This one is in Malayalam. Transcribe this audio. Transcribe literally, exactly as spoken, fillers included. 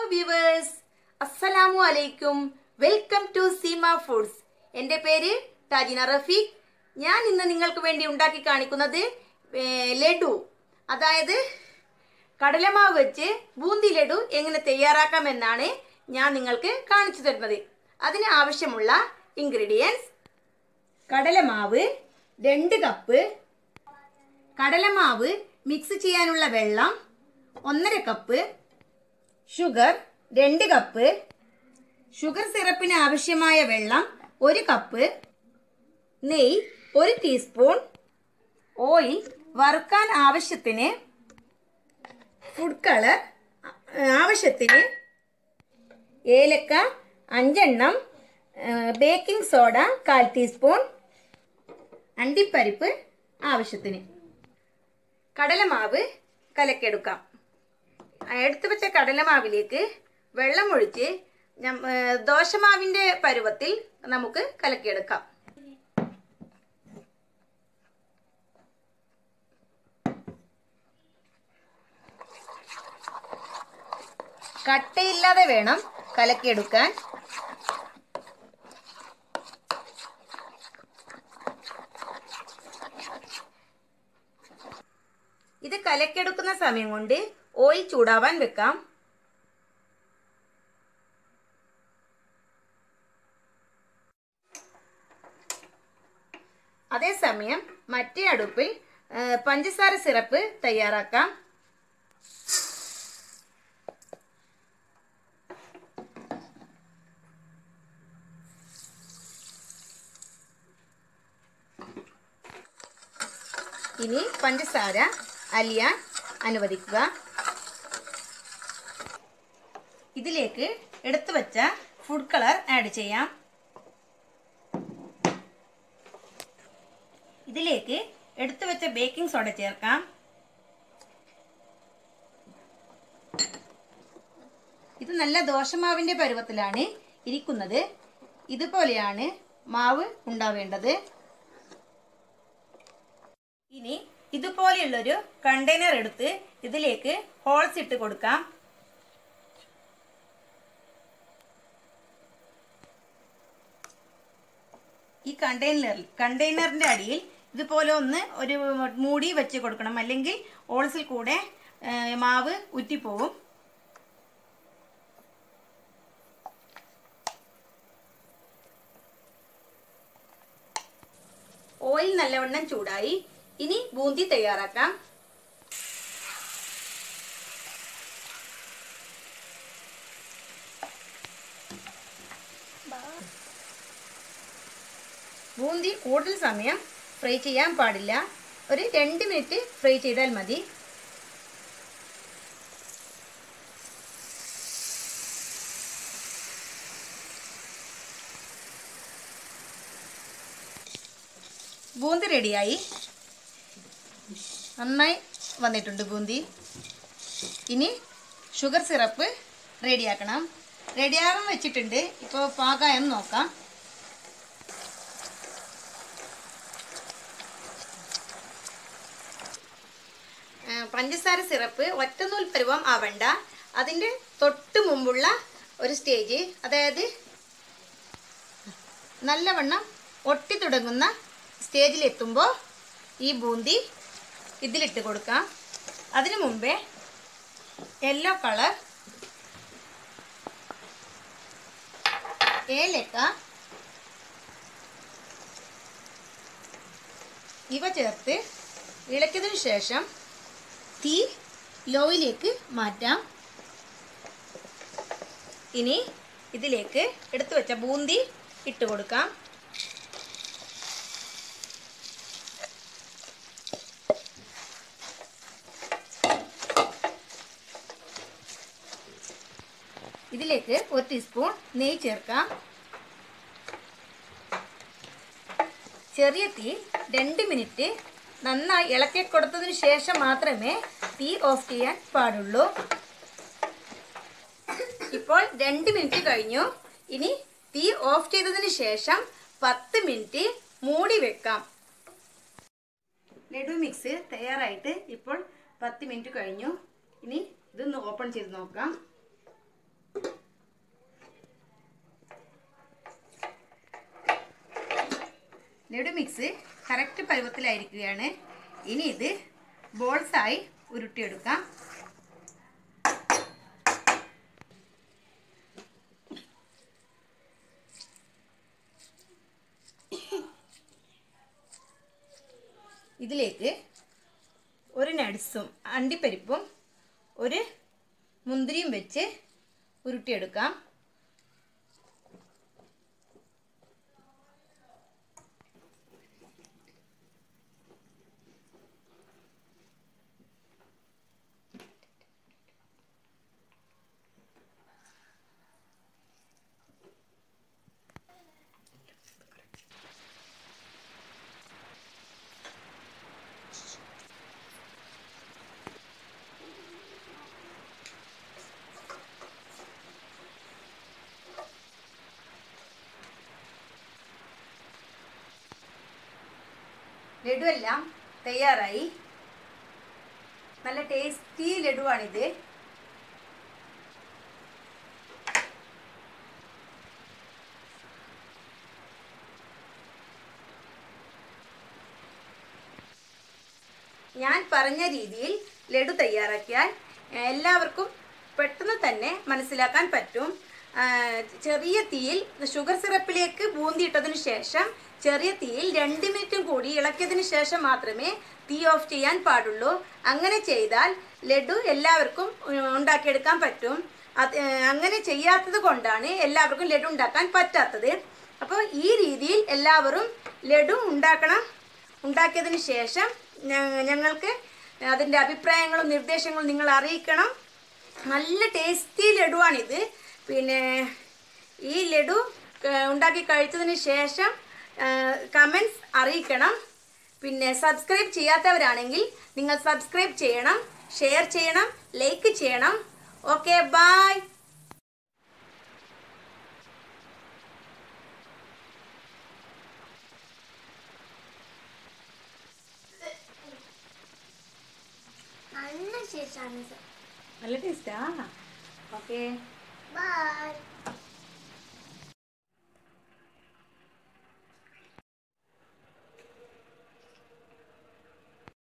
വ്യൂവേഴ്സ്, അസ്സലാമു അലൈക്കും. Welcome to Seema foods. എൻ്റെ പേര് താജിന റഫീഖ്. ഞാൻ ഇന്ന് നിങ്ങൾക്ക് വേണ്ടി ഉണ്ടാക്കി കാണിക്കുന്നത് ലഡു, അതായത് കടലമാവ് വെച്ച് ബൂന്തി ലഡു എങ്ങനെ തയ്യാറാക്കാമെന്നാണ് ഞാൻ നിങ്ങൾക്ക് കാണിച്ചു തരുന്നത്. അതിന് ആവശ്യമുള്ള ഇൻഗ്രീഡിയൻസ്: കടലമാവ് രണ്ട് കപ്പ്, കടലമാവ് മിക്സ് ചെയ്യാനുള്ള വെള്ളം ഒന്നര കപ്പ്, ഷുഗർ രണ്ട് കപ്പ്, ഷുഗർ സിറപ്പിന് ആവശ്യമായ വെള്ളം ഒരു കപ്പ്, നെയ്യ് ഒരു ടീസ്പൂൺ, ഓയിൽ വറുക്കാൻ ആവശ്യത്തിന്, ഫുഡ് കളർ ആവശ്യത്തിന്, ഏലക്ക അഞ്ചെണ്ണം, ബേക്കിംഗ് സോഡ കാൽ ടീസ്പൂൺ, അണ്ടിപ്പരിപ്പ് ആവശ്യത്തിന്. കടലമാവ് കലക്കിയെടുക്കാം. എടുത്തു വെച്ച കടലമാവിലേക്ക് വെള്ളം ഒഴിച്ച് ദോശമാവിൻ്റെ പരുവത്തിൽ നമുക്ക് കലക്കിയെടുക്കാം. കട്ടയില്ലാതെ വേണം കലക്കിയെടുക്കാൻ. ഇത് കലക്കിയെടുക്കുന്ന സമയം കൊണ്ട് ഓയിൽ ചൂടാവാൻ വെക്കാം. അതേസമയം മറ്റേ അടുപ്പിൽ പഞ്ചസാര സിറപ്പ് തയ്യാറാക്കാം. ഇനി പഞ്ചസാര അലിയാൻ അനുവദിക്കുക. ഇതിലേക്ക് എടുത്തു വെച്ച ഫുഡ് കളർ ആഡ് ചെയ്യാം. ഇതിലേക്ക് എടുത്തു വെച്ച ബേക്കിംഗ് സോഡ ചേർക്കാം. ഇത് നല്ല ദോശമാവിൻ്റെ പരുവത്തിലാണ് ഇരിക്കുന്നത്. ഇതുപോലെയാണ് മാവ് ഉണ്ടാവേണ്ടത്. ഇനി ഇതുപോലെയുള്ളൊരു കണ്ടെയ്നർ എടുത്ത് ഇതിലേക്ക് ഹോൾസ് ഇട്ട് കൊടുക്കാം. ഈ കണ്ടെയ്നറിൽ കണ്ടെയ്നറിൻ്റെ അടിയിൽ ഇതുപോലെ ഒന്ന് ഒരു മൂടി വെച്ച് കൊടുക്കണം, അല്ലെങ്കിൽ ഹോൾസിൽ കൂടെ മാവ് ഉറ്റിപ്പോവും. ഓയിൽ നല്ലവണ്ണം ചൂടായി. ഇനി ബൂന്തി തയ്യാറാക്കാം. ബൂന്തി കൂടുതൽ സമയം ഫ്രൈ ചെയ്യാൻ പാടില്ല. ഒരു രണ്ട് മിനിറ്റ് ഫ്രൈ ചെയ്താൽ മതി. ബൂന്തി റെഡിയായി. നന്നായി വന്നിട്ടുണ്ട് ബൂന്തി. ഇനി ഷുഗർ സിറപ്പ് റെഡിയാക്കണം. റെഡിയാകാൻ വെച്ചിട്ടുണ്ട്. ഇപ്പോൾ പാകമായെന്ന് നോക്കാം. പഞ്ചസാര സിറപ്പ് ഒറ്റനൂൽ പരുവം ആവണ്ട. അതിൻ്റെ തൊട്ട് മുമ്പുള്ള ഒരു സ്റ്റേജ്, അതായത് നല്ലവണ്ണം ഒട്ടി തുടങ്ങുന്ന സ്റ്റേജിലെത്തുമ്പോൾ ഈ ബൂന്തി ഇതിലിട്ട് കൊടുക്കാം. അതിനു മുമ്പേ യെല്ലോ കളർ, ഏലക്ക ഇവ ചേർത്ത് ഇളക്കിയതിനു ശേഷം തീ ലോയിലേക്ക് മാറ്റാം. ഇനി ഇതിലേക്ക് എടുത്തു വെച്ച ബൂന്തി ഇട്ട് കൊടുക്കാം. ഇതിലേക്ക് ഒരു ടീസ്പൂൺ നെയ്യ് ചേർക്കാം. ചെറിയ തീ രണ്ട് മിനിറ്റ് നന്നായി ഇളക്കി കൊടുത്തതിന് ശേഷം മാത്രമേ തീ ഓഫ് ചെയ്യാൻ പാടുള്ളൂ. ഇപ്പോൾ രണ്ട് മിനിറ്റ് കഴിഞ്ഞു. ഇനി തീ ഓഫ് ചെയ്തതിന് ശേഷം പത്ത് മിനിറ്റ് മൂടി വെക്കാം. ലഡു മിക്സ് തയ്യാറായിട്ട് ഇപ്പോൾ പത്ത് മിനിറ്റ് കഴിഞ്ഞു. ഇനി ഇതൊന്ന് ഓപ്പൺ ചെയ്ത് നോക്കാം. ലഡു മിക്സ് കറക്റ്റ് പരുവത്തിലായിരിക്കുകയാണ്. ഇനി ഇത് ബോൾസായി ഉരുട്ടിയെടുക്കാം. ഇതിലേക്ക് ഒരു നട്സും അണ്ടിപ്പരിപ്പും ഒരു മുന്തിരിയും വെച്ച് ഉരുട്ടിയെടുക്കാം. ലഡു എല്ലാം തയ്യാറായി. നല്ല ടേസ്റ്റി ലഡുവാണിത്. ഞാൻ പറഞ്ഞ രീതിയിൽ ലഡു തയ്യാറാക്കിയാൽ എല്ലാവർക്കും പെട്ടെന്ന് തന്നെ മനസ്സിലാക്കാൻ പറ്റും. ചെറിയ തീയിൽ ഷുഗർ സിറപ്പിലേക്ക് ബൂന്തിയിട്ടതിന് ശേഷം ചെറിയ തീയിൽ രണ്ട് മിനിറ്റും കൂടി ഇളക്കിയതിന് ശേഷം മാത്രമേ തീ ഓഫ് ചെയ്യാൻ പാടുള്ളൂ. അങ്ങനെ ചെയ്താൽ ലഡു എല്ലാവർക്കും ഉണ്ടാക്കിയെടുക്കാൻ പറ്റും. അത് അങ്ങനെ ചെയ്യാത്തത് കൊണ്ടാണ് എല്ലാവർക്കും ലഡു ഉണ്ടാക്കാൻ പറ്റാത്തത്. അപ്പോൾ ഈ രീതിയിൽ എല്ലാവരും ലഡു ഉണ്ടാക്കണം. ഉണ്ടാക്കിയതിന് ശേഷം ഞങ്ങൾക്ക് അതിൻ്റെ അഭിപ്രായങ്ങളും നിർദ്ദേശങ്ങളും നിങ്ങൾ അറിയിക്കണം. നല്ല ടേസ്റ്റി ലഡുവാണിത്. പിന്നെ ഈ ലഡു ഉണ്ടാക്കി കഴിച്ചതിന് ശേഷം കമൻറ്റ്സ് അറിയിക്കണം. പിന്നെ സബ്സ്ക്രൈബ് ചെയ്യാത്തവരാണെങ്കിൽ നിങ്ങൾ സബ്സ്ക്രൈബ് ചെയ്യണം, ഷെയർ ചെയ്യണം, ലൈക്ക് ചെയ്യണം. Okay, bye. നല്ല ടേസ്റ്റാ. Okay, by.